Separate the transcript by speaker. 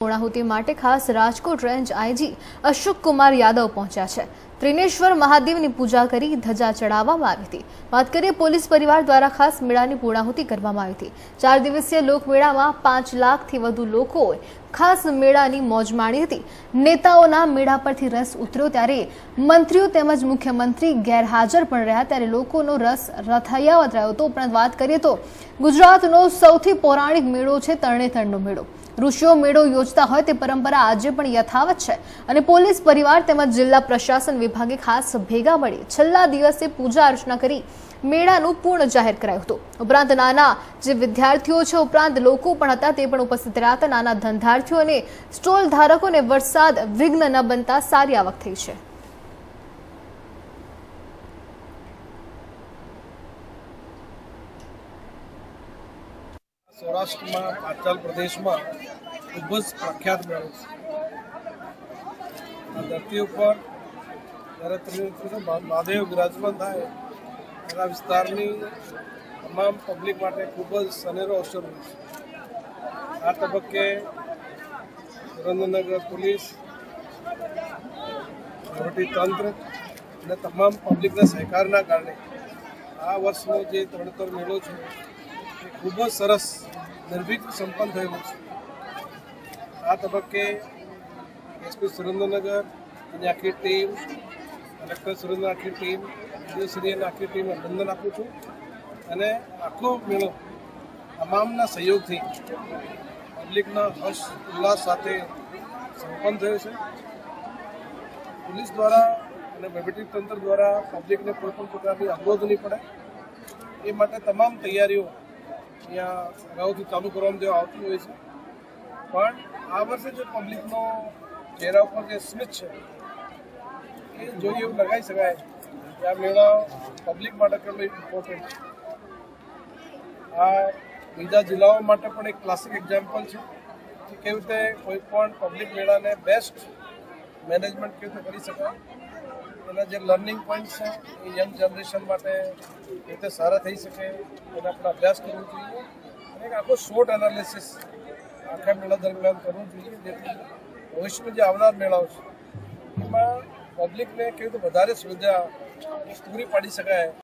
Speaker 1: પૂર્ણાહુતિ માટે ખાસ રાજકોટ રેન્જ આઈજી અશોક કુમાર યાદવ પહોંચ્યા છે। ત્રિનેશ્વર મહાદેવની પૂજા કરી ધજા ચડાવવામાં આવી હતી। વાત કરીએ પોલીસ પરિવાર દ્વારા ખાસ મેળાની પૂર્ણાહુતિ કરવામાં આવી હતી। 4 દિવસીય લોકમેળામાં 5 લાખથી વધુ લોકોએ ખાસ મેળાની મોજ માણી હતી। નેતાઓના મેળા પરથી રસ ઉતર્યો ત્યારે મંત્રીઓ તેમજ મુખ્યમંત્રી ગેરહાજર પણ રહ્યા ત્યારે લોકોનો રસ રથયાવત રહ્યો હતો। ઉપરાંત વાત કરીએ તો ગુજરાતનો સૌથી પૌરાણિક મેળો છે તરણેતરનો મેળો। ઋષિઓ મેળો યોજતા હોય તે પરંપરા આજે પણ યથાવત છે અને પોલીસ પરિવાર તેમજ જિલ્લા પ્રશાસન વિભાગે ખાસ ભેગા મળી છેલ્લા દિવસે પૂજા અર્ચના કરી મેળાનું પૂર્ણ જાહેર કરાયું હતું। ઉપરાંત નાના જે વિદ્યાર્થીઓ છે ઉપરાંત લોકો પણ હતા તે પણ ઉપસ્થિત રહ્યા હતા। નાના ધંધાર્થીઓ અને સ્ટોલ ધારકોને વરસાદ વિઘ્ન ન બનતા સારી આવક થઈ છે।
Speaker 2: सौराष्ट्र में पांचाल प्रदेश में खूब ज प्रख्यात मेळो छे। धरती पर जयरे महादेव विराजमान थाय तेना विस्तारनी तमाम पब्लिक माटे खूब ज सनेरो अवसर होय छे। आ तबक्के सुरेन्द्रनगर पुलिस वहीवटी तंत्र અને તમામ પબ્લિકના સહકારના કારણે આ વર્ષનો જે તરણેતર મેળો છે એ ખૂબ જ સરસ નિર્વિઘ્ન સંપન્ન થયેલો છે। આ તબક્કે એસપી સુરેન્દ્રનગર અને આખી ટીમ, કલેક્ટર સુરેન્દ્ર આખી ટીમ, ડીઓશ્રીની આખી ટીમ અભિનંદન આપું છું અને આખો મેળો તમામના સહયોગથી પબ્લિકના હર્ષ ઉલ્લાસ સાથે સંપન્ન થયો છે। પોલીસ દ્વારા અને વહીવટી તંત્ર દ્વારા પબ્લિકને કોઈપણ પ્રકારની અવરોધ નહીં પડે એ માટે તમામ તૈયારીઓ અહીંયા અગાઉથી ચાલુ કરવામાં દેવા આવતી હોય છે। પણ આ વર્ષે જે પબ્લિકનો ચહેરા ઉપર જે સ્મિત છે એ જોઈ એવું લગાવી શકાય કે આ મેળા પબ્લિક માટે કેટલો ઇમ્પોર્ટન્ટ છે। આ બીજા જિલ્લાઓ માટે પણ એક ક્લાસિક એક્ઝામ્પલ છે કે કેવી રીતે કોઈ પણ પબ્લિક મેળાને બેસ્ટ મેનેજમેન્ટ કેવી રીતે કરી શકાય। એના જે લર્નિંગ પોઈન્ટ છે એ યંગ જનરેશન માટે એ રીતે સારા થઈ શકે એને આપણે અભ્યાસ કરવો જોઈએ અને એક આખો શોર્ટ એનાલિસિસ આખા મેળા દરમિયાન કરવું જોઈએ જેથી ભવિષ્યમાં જે આવનાર મેળાઓ છે એમાં પબ્લિકને કેવી રીતે વધારે સુવિધા પૂરી પાડી શકાય।